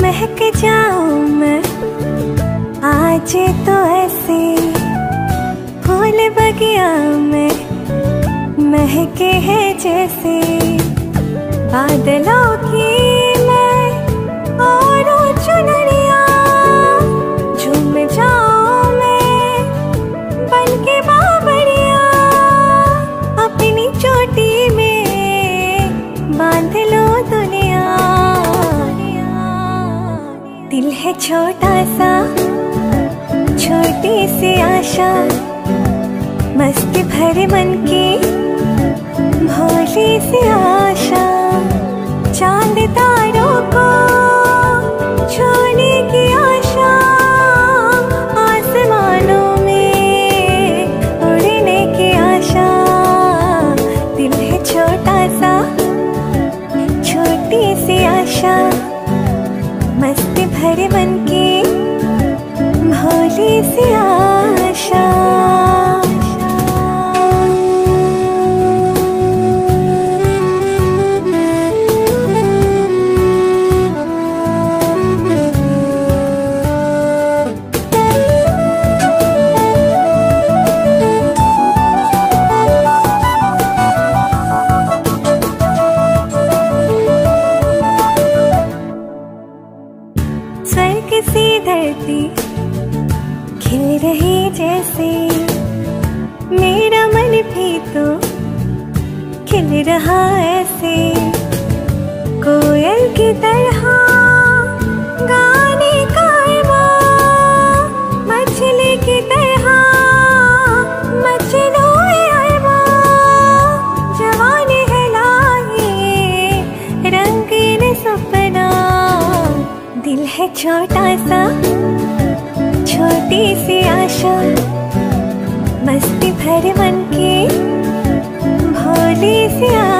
महक जाऊं मैं आज तो ऐसे, फूल बगिया में महके है जैसे बादलों की मैं और चुनरिया। झूम जाऊं मैं बन के बाबरिया, अपनी चोटी में बांध लो दुनिया। दिल है छोटा सा, छोटी सी आशा, मस्ती भरे मन की भोली सी आशा। चांद तारों को छूने की आशा, आसमानों में उड़ने की आशा। दिल है छोटा सा, छोटी सी आशा, मस्ती भरे मन की भोली सी आशा। स्वर्ग सी धरती खिल रही जैसे, मेरा मन भी तो खिल रहा ऐसे। कोयल की तरह गाने का अरमान, मछली की तरह मचलो अरमान। जवानी है लाही रंगीन सपना, दिल है छोटा सा, छोटी सी आशा, मस्ती भरे मन की भोली सी आशा।